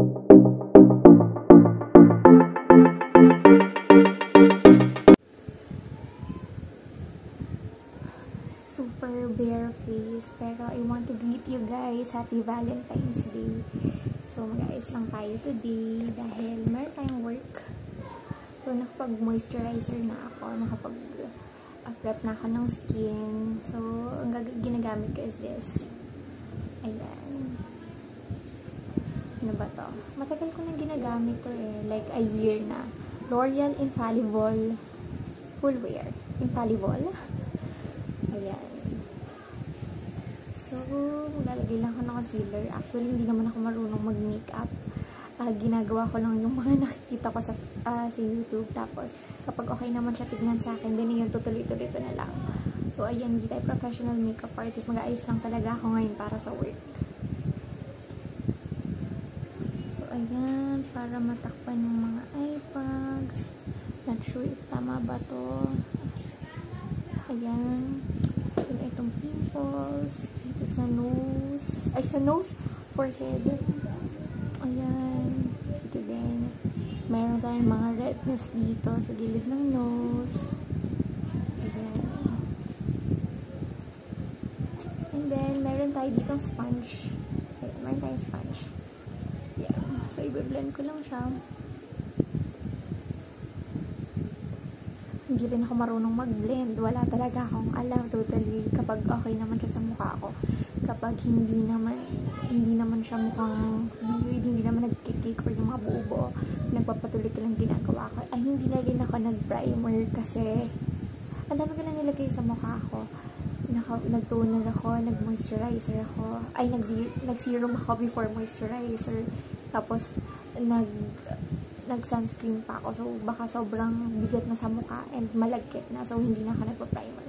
Super bare face, pero I want to greet you guys. Happy Valentine's Day. So, mag-ayos lang tayo today dahil meron tayong work. So, nakapag-moisturizer na ako. Nakapag-prep na ako ng skin. So, ang ginagamit ko is this. Ayan. Ano ba to? Matagal ko na ginagamit to eh. Like a year na. L'Oreal Infallible Full Wear. Infallible. Ayan. So, maglalagay lang ako ng concealer. Actually, hindi naman ako marunong mag-makeup. Ginagawa ko lang yung mga nakikita ko sa YouTube. Tapos, kapag okay naman siya tignan sa akin, then yun, tutuloy-tuloy ko na lang. So, ayan, hindi tayo professional makeup artist. Mag-aayos lang talaga ako ngayon para sa work. So, ayan, para matakpan yung mga eye bags. Not sure if tama ba to. Ayan. Itong pimples. Dito sa nose. Ay, sa nose. Forehead. Ayan. Ito din. Meron tayong mga redness dito sa gilid ng nose. Ayan. And then, meron tayo ditong sponge. Ayan, meron tayong sponge. Ayan. So, i-blend ko lang siya. Hindi rin ako marunong mag-blend. Wala talaga akong alam totally kapag okay naman siya sa mukha ko. Kapag hindi naman siya mukhang weird, hindi naman nagkikik or yung mga buo-buo, nagpapatuloy ko lang ginagawa ko. Ay, hindi na rin ako nag-primer kasi ang dami ko lang nilagay sa mukha ko. Nag-toner ako, nag-moisturizer ako. Ay, nag-serum ako before moisturizer. Tapos, nag-sunscreen pa ako. So, baka sobrang bigat na sa mukha and malagkit na. So, hindi na ako nagpa-primer.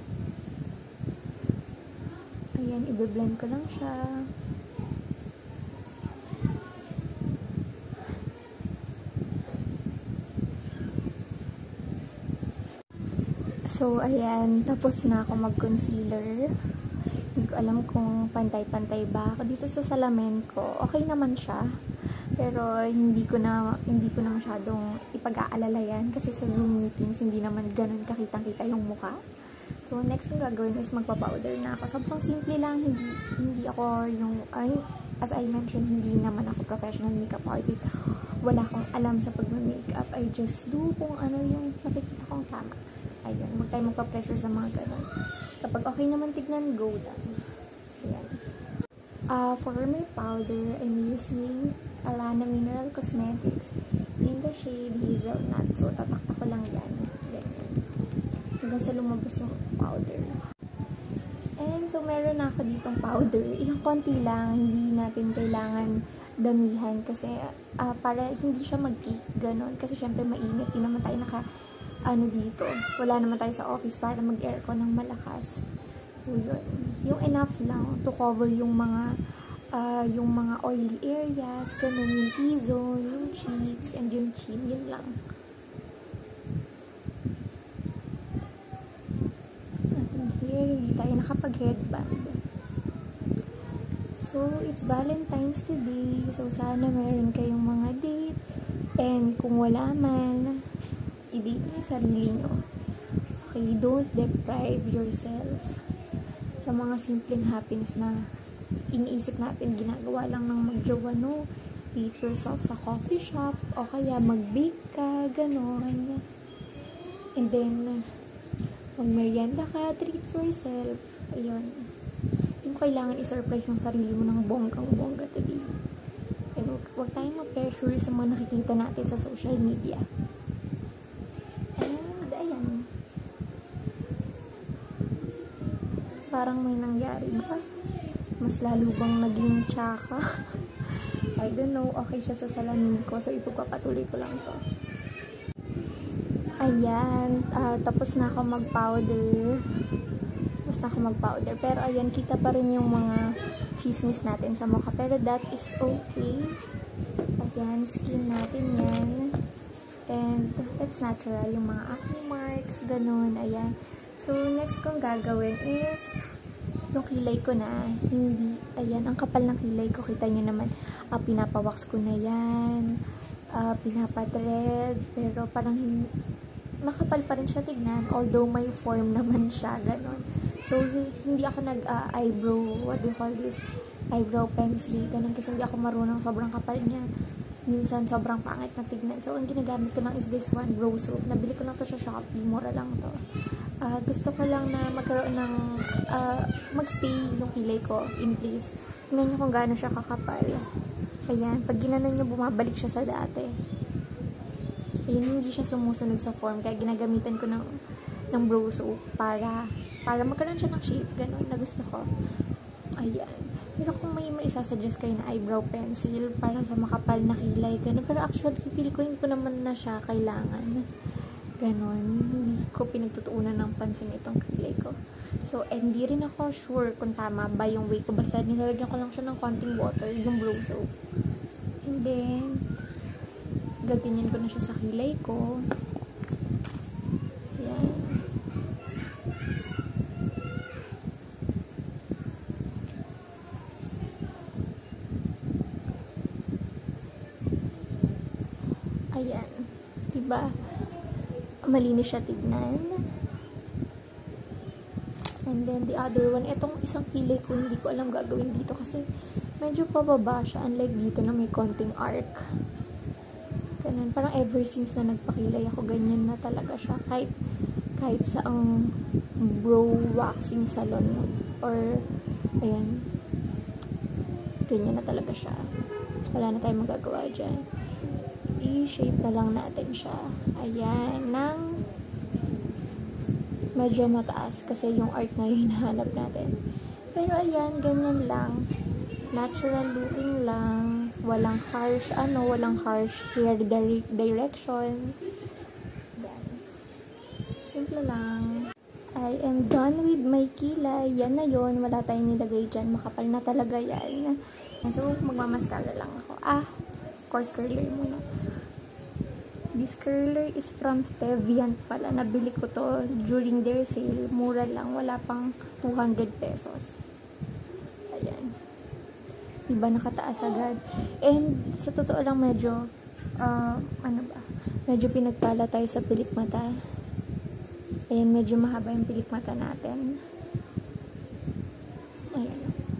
Ayan, i-blend ko lang siya. So, ayan. Tapos na ako mag-concealer. Hindi ko alam kung pantay-pantay ba ako dito sa salamin ko. Okay naman siya. Pero hindi ko na masyadong ipag-aalala yan kasi sa Zoom meetings hindi naman ganun kakitang-kita yung mukha. So next yung gagawin is magpa-powder na ako. Sobrang simple lang, hindi ako as I mentioned, hindi naman ako professional makeup artist. Wala akong alam sa pag-makeup. I just do kung ano yung nakikita kong tama. Ayun, huwag tayo magpa-pressure sa mga ganun. Kapag okay naman tignan, go lang. Ayan. For my powder, I'm using Alana Mineral Cosmetics in the shade Hazelnut. So, tatakta ko lang yan. Ganyan. Hanggang sa lumabas yung powder. And so, meron na ako ditong powder. Yung konti lang, hindi natin kailangan damihan kasi para hindi siya mag-cake. Ganon. Kasi syempre mainit. Hindi naman tayo dito. Wala naman tayo sa office para mag-aircon ng malakas. So, yun. Yung enough lang to cover yung mga oily areas, ganun, yung T-zone, yung cheeks, and yung chin, yun lang. And here, hindi tayo nakapag-headband. So, it's Valentine's today. So, sana meron kayong mga date. And kung wala man, i-date niyo sarili nyo. Okay, don't deprive yourself sa mga simpleng happiness na iniisip natin, ginagawa lang ng magjowa, no? Treat yourself sa coffee shop, o kaya mag-bake ka, gano'n. And then, mag-merienda ka, treat yourself. Ayun. Yung kailangan i-surprise ng sarili mo ng bonggang-bongga today. And huwag tayong ma-pressure sa mga nakikita natin sa social media. And, ayan. Parang may nangyari ba? Mas lalo bang naging tsaka? I don't know. Okay siya sa salamin ko. So, ipagpapatuloy ko lang to. Ayan. Tapos na ako mag-powder. Pero, ayan, kita pa rin yung mga chismis natin sa mukha. Pero, that is okay. Ayan, skin natin yan. And, that's natural. Yung mga acne marks, ganun. Ayan. So, next kong gagawin is yung kilay ko na, ayan, ang kapal ng kilay ko, kita nyo naman. pinapawax ko na yan, pinapadred, pero parang makapal pa rin siya tignan, although may form naman siya, ganon. So, hindi ako nag-eyebrow, what do you call this? Eyebrow pencil, ganon, kasi hindi ako marunong, sobrang kapal niya. Minsan, sobrang pangit na tignan. So, ang ginagamit ko lang is this one, brow soap. Nabili ko lang to sa Shopee, mura lang to. Gusto ko lang na magkaroon ng, magstay yung kilay ko in place. Tingnan nyo kung gaano siya kakapal. Ayan, pag ginanon nyo, bumabalik siya sa dati. Ayan, hindi siya sumusunod sa form, kaya ginagamitan ko ng brow soap para magkaroon siya ng shape, gano'n, na gusto ko. Ayan. Pero kung may maisasuggest kayo na eyebrow pencil para sa makapal na kilay, gano'n, pero actually, feel ko hindi ko naman na siya kailangan. Gano'n, hindi ko pinagtutuunan ng pansin itong kilay ko. So, hindi rin ako sure kung tama ba yung way ko, basta nilalagyan ko lang siya ng konting water, yung brow soap. And then, gaganyan ko na siya sa kilay ko. Ayan. Ayan. Diba? Malinis siya tignan. And then, the other one, itong isang kilay ko, hindi ko alam gagawin dito kasi medyo pababa siya, unlike dito na may konting arc. Ganun. Parang ever since na nagpakilay ako, ganyan na talaga siya. Kahit sa ang brow waxing salon, no? Or, ayan, ganyan na talaga siya. Wala na tayong magagawa dyan. I-shape na lang natin siya. Ayan, ng medyo mataas kasi yung art na yung hinahanap natin. Pero ayan, ganyan lang. Natural looking lang. Walang harsh hair direction. Yan. Simple lang. I am done with my kilay. Yan na yon. Wala tayong nilagay dyan. Makapal na talaga yan. So, magmamaskara lang ako. Of course, curler muna. This curler is from Teviant pala. Nabili ko to during their sale. Mura lang. Wala pang 200 pesos. Ayan. Diba nakataas agad. And sa totoo lang medyo medyo pinagpala tayo sa pilik mata. Ayan, medyo mahaba yung pilik mata natin. Ayan.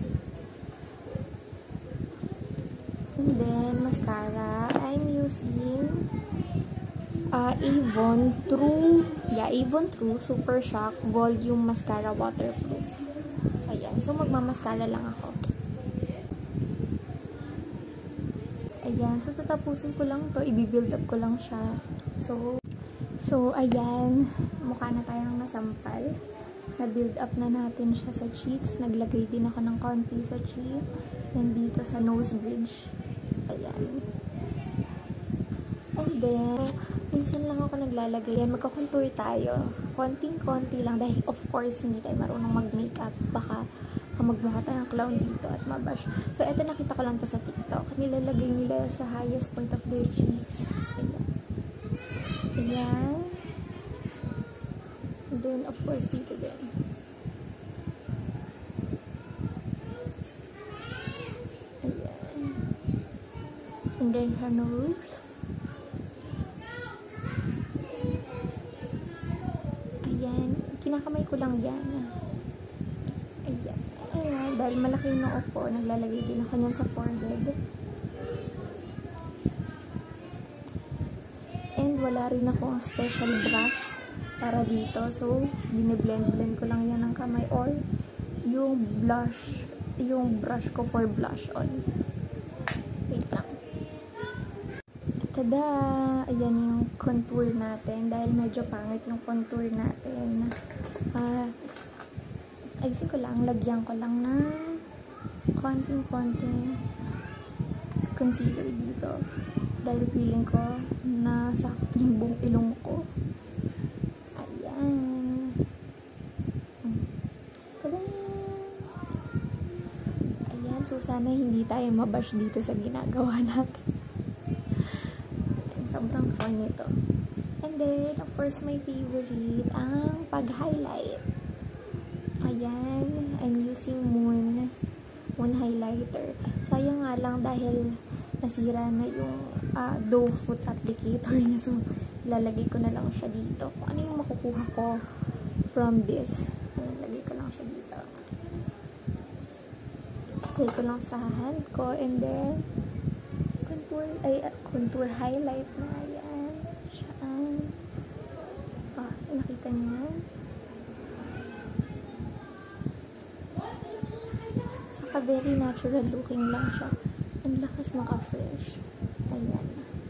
And then mascara, I'm using Avon True Super Shock Volume Mascara Waterproof. Ayan, so magmamaskara lang ako. Ayan, so tatapusin ko lang to, i-build up ko lang siya. So ayan, mukha na tayong nasampal. Na-build up na natin siya sa cheeks. Naglagay din ako ng konti sa cheek. Nandito sa nose bridge. Ayan. And then, minsan lang ako naglalagay yan. Magka-contour tayo. Konting-konti lang. Dahil of course, hindi tayo marunong mag-makeup. Baka magmukha tayo ng clown dito at mabash. So, eto nakita ko lang to sa TikTok. Nilalagay nila sa highest point of their cheeks. Ayan. Ayan. And then, of course, dito din. Ayan. And then, her nose. Kinakamay ko lang yan. Ayan. Ayan. Dahil malaki yung noo ko, naglalagay din ako niyan sa forehead. And wala rin akong special brush para dito. So, bine-blend ko lang yan ng kamay or yung brush ko for blush on. Wait lang. Tada! Ayan yung contour natin. Dahil medyo pangit yung contour natin. Ayusin ko lang. Lagyan ko lang ng konting concealer dito. Dahil feeling ko nasa yung buong ilong ko. Ayan. Tada! Ayan. So, sana hindi tayo mabash dito sa ginagawa natin. Sobrang fun nito. And then, of course, my favorite, ang pag-highlight. Ayan. I'm using Moon highlighter. Sayang nga lang dahil nasira na yung doe foot applicator niya. So, ilalagay ko na lang siya dito. Kung ano yung makukuha ko from this. Ilalagay ko lang siya dito. Lagay ko lang sa hand ko. And then, contour highlight na. Ayan. Siyaan. Nakita niyo? Saka very natural looking lang siya. Ang lakas maka-fresh. Ayan.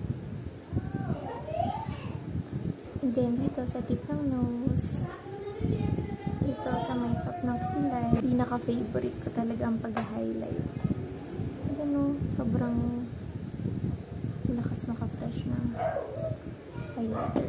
And then, dito sa tip ng nose. Dito sa may top ng kilay. Pinaka-favorite ko talaga ang pag-highlight. Ano, sobrang lakas maka-fresh ng highlighter.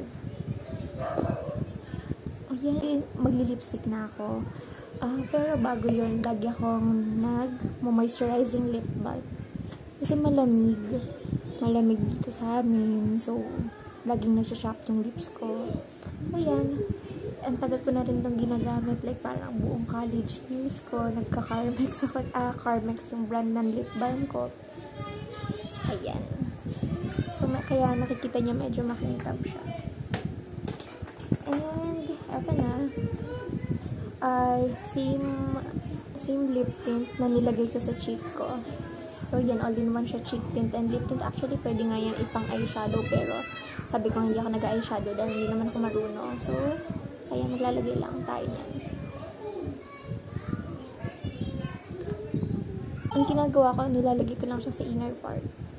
Ayan, magli-lipstick na ako. Pero bago yun, lagi akong nag-moisturizing lip balm. Kasi malamig. Malamig dito sa amin. So, laging nasa-shop yung lips ko. So, yan. Ang tagal ko na rin itong ginagamit. Like, parang buong college years ko. Nagka-Carmex ako. Carmex yung brand ng lip balm ko. Ayan. So, kaya nakikita niya medyo makintab siya. And, eto na. Same lip tint na nilagay ko sa cheek ko. So, yan, all-in-one siya, cheek tint and lip tint. Actually, pwede nga yan ipang eyeshadow, pero sabi ko hindi ako nag-eyeshadow dahil hindi naman ako marunong. So, ayan, maglalagay lang tayo niyan. Ang ginagawa ko, nilalagay ko lang siya sa inner part.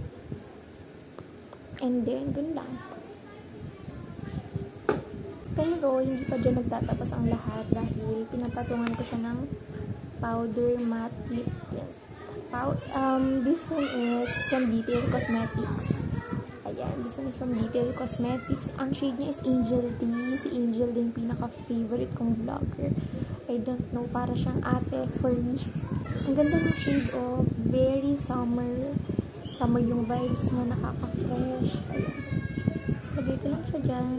And then, dun lang. Pero, hindi pa dyan nagtatapos ang lahat dahil pinapatungan ko siya ng powder matte lip tint. This one is from Detail Cosmetics. Ayan, this one is from Detail Cosmetics. Ang shade niya is Angel D. Si Angel din pinaka-favorite kong vlogger. I don't know, para siyang ate for me. Ang ganda ng shade, oh. Very summer. Summer yung vibes na nakaka-fresh. Ayan. Lagay ko lang siya dyan.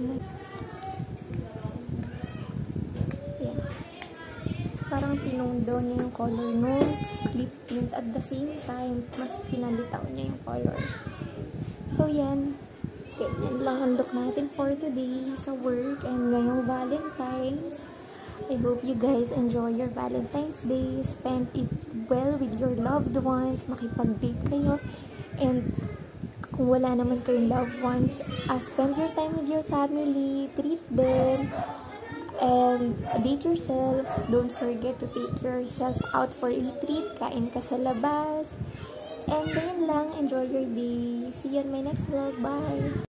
Ayan. Parang tinong down niya yung color no lip tint. At the same time, mas pinalitaw niya yung color. So, yan. Yan lang ang look natin for today sa work and ngayong Valentine's. I hope you guys enjoy your Valentine's Day. Spend it well with your loved ones. Makipag-date kayo. And kung wala naman kayong loved ones, spend your time with your family. Treat them. And date yourself. Don't forget to take yourself out for a treat. Kain ka sa labas. And then lang, enjoy your day. See you on my next vlog. Bye!